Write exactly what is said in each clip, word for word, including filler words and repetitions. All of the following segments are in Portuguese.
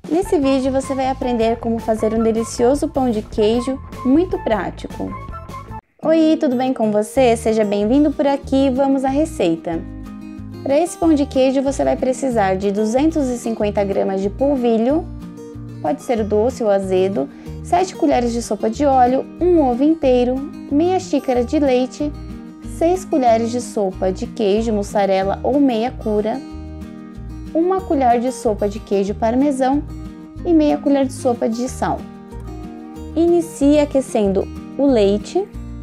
Nesse vídeo você vai aprender como fazer um delicioso pão de queijo muito prático. Oi, tudo bem com você? Seja bem-vindo por aqui, vamos à receita. Para esse pão de queijo você vai precisar de duzentos e cinquenta gramas de polvilho, pode ser doce ou azedo, sete colheres de sopa de óleo, um ovo inteiro, meia xícara de leite, seis colheres de sopa de queijo mussarela ou meia cura, uma colher de sopa de queijo parmesão e meia colher de sopa de sal. Inicie aquecendo o leite,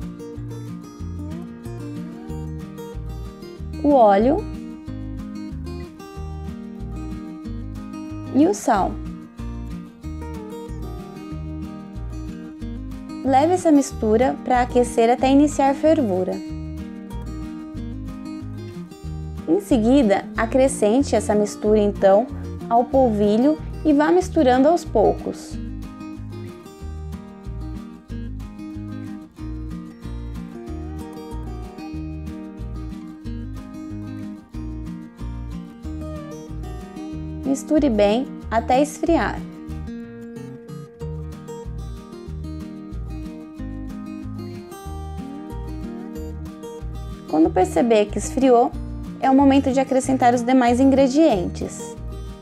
o óleo e o sal. Leve essa mistura para aquecer até iniciar fervura. Em seguida, acrescente essa mistura então ao polvilho e vá misturando aos poucos. Misture bem até esfriar. Quando perceber que esfriou, é o momento de acrescentar os demais ingredientes.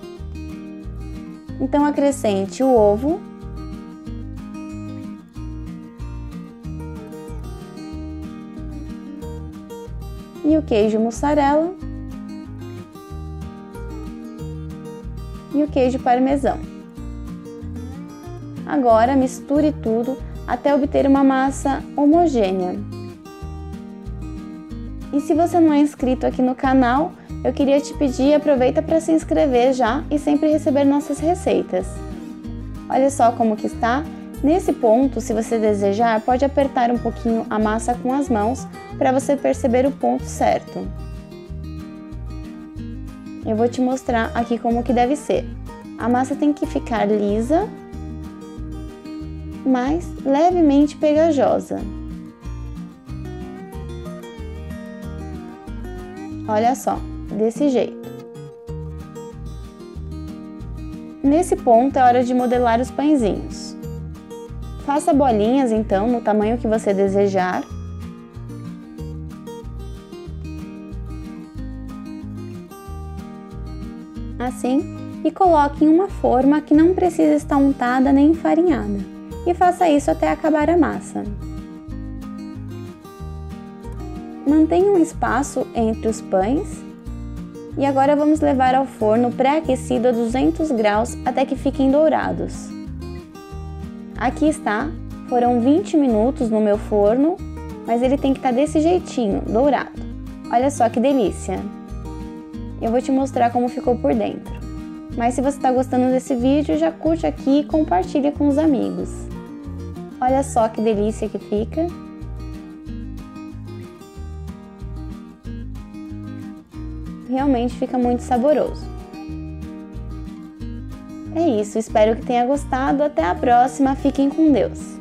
Então acrescente o ovo, e o queijo mussarela e o queijo parmesão. Agora misture tudo até obter uma massa homogênea. E se você não é inscrito aqui no canal, eu queria te pedir, aproveita para se inscrever já e sempre receber nossas receitas. Olha só como que está. Nesse ponto, se você desejar, pode apertar um pouquinho a massa com as mãos para você perceber o ponto certo. Eu vou te mostrar aqui como que deve ser. A massa tem que ficar lisa, mas levemente pegajosa. Olha só, desse jeito. Nesse ponto é hora de modelar os pãezinhos. Faça bolinhas então no tamanho que você desejar. Assim, e coloque em uma forma que não precisa estar untada nem enfarinhada. E faça isso até acabar a massa. Mantenha um espaço entre os pães e agora vamos levar ao forno pré-aquecido a duzentos graus até que fiquem dourados. Aqui está, foram vinte minutos no meu forno, mas ele tem que estar desse jeitinho, dourado. Olha só que delícia! Eu vou te mostrar como ficou por dentro. Mas se você está gostando desse vídeo, já curte aqui e compartilha com os amigos. Olha só que delícia que fica! Realmente fica muito saboroso. É isso, espero que tenha gostado. Até a próxima, fiquem com Deus!